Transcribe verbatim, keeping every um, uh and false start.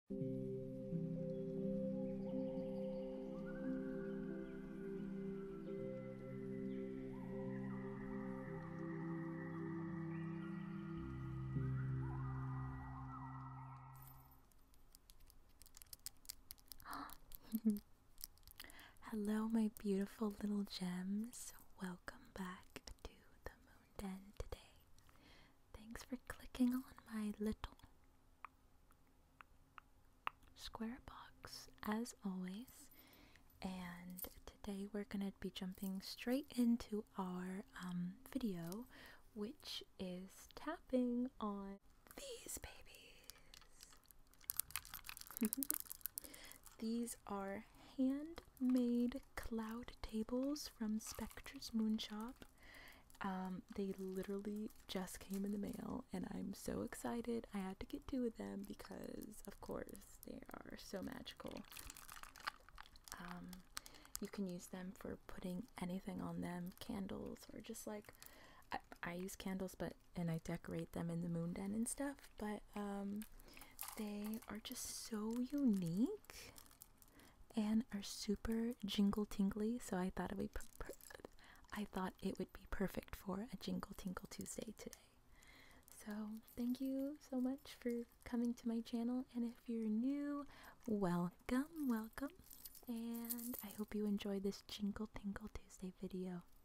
Hello, my beautiful little gems. Welcome back to the Moon Den today. Thanks for clicking on my little square box, as always. And today we're going to be jumping straight into our um, video, which is tapping on these babies. These are handmade cloud tables from Spectrasmoonshop. Um, they literally just came in the mail and I'm so excited. I had to get two of them because, of course, they are so magical. Um, you can use them for putting anything on them, candles, or just like, I, I use candles, but, and I decorate them in the moon den and stuff, but, um, they are just so unique and are super jingle tingly, so I thought it would per I thought it would be perfect for a Jingle Tingle Tuesday today. So thank you so much for coming to my channel, and if you're new, welcome, welcome, and I hope you enjoy this Jingle Tingle Tuesday video.